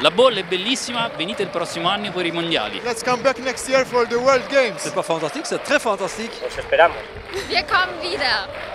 La Baule è bellissima, venite il prossimo anno per i mondiali. Let's come back next year for the World Games. C'est pas fantastique, c'est très fantastique. Los esperamos. Wir kommen wieder.